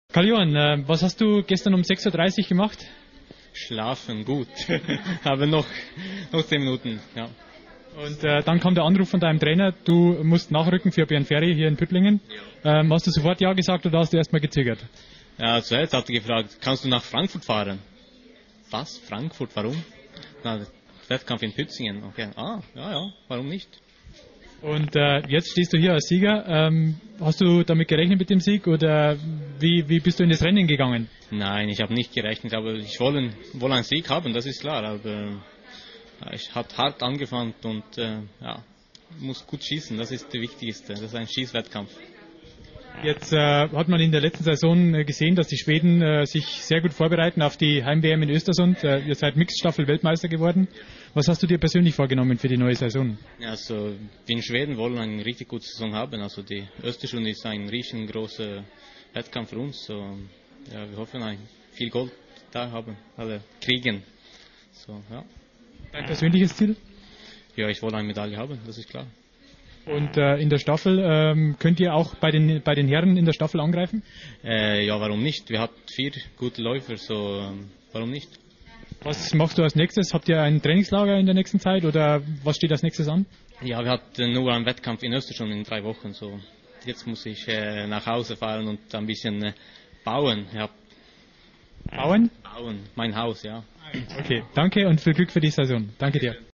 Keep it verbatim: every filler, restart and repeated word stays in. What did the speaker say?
Karl-Johann, äh, was hast du gestern um sechs Uhr dreißig gemacht? Schlafen, gut. Aber noch, noch zehn Minuten, ja. Und äh, dann kam der Anruf von deinem Trainer, du musst nachrücken für Björn Ferry hier in Püttlingen. Ja. Ähm, hast du sofort Ja gesagt oder hast du erstmal gezögert? Ja, zuerst hat er gefragt, kannst du nach Frankfurt fahren? Was? Frankfurt? Warum? Na, Wettkampf in Pützingen. Okay. Ah, ja, ja, warum nicht? Und äh, jetzt stehst du hier als Sieger. Ähm, hast du damit gerechnet mit dem Sieg oder wie, wie bist du in das Rennen gegangen? Nein, ich habe nicht gerechnet, aber ich wollte, wollte einen Sieg haben, das ist klar. Aber äh, ich habe hart angefangen und äh, ja, muss gut schießen, das ist das Wichtigste. Das ist ein Schießwettkampf. Jetzt äh, hat man in der letzten Saison äh, gesehen, dass die Schweden äh, sich sehr gut vorbereiten auf die Heim-W M in Östersund. Äh, ihr seid Mixstaffel Weltmeister geworden. Was hast du dir persönlich vorgenommen für die neue Saison? Ja, also wir in Schweden wollen eine richtig gute Saison haben. Also die Östersund ist ein riesengroßer Wettkampf für uns. So, ja, wir hoffen, ein viel Gold da haben, alle kriegen. So, ja. Dein persönliches Ziel? Ja, ich wollte eine Medaille haben, das ist klar. Und äh, in der Staffel, ähm, könnt ihr auch bei den, bei den Herren in der Staffel angreifen? Äh, ja, warum nicht? Wir haben vier gute Läufer, so ähm, warum nicht? Was machst du als nächstes? Habt ihr ein Trainingslager in der nächsten Zeit oder was steht als nächstes an? Ja, wir hatten nur einen Wettkampf in Östersund in drei Wochen. So. Jetzt muss ich äh, nach Hause fahren und ein bisschen äh, bauen. Ja. Bauen? Bauen, mein Haus, ja. Okay, danke und viel Glück für die Saison. Danke dir.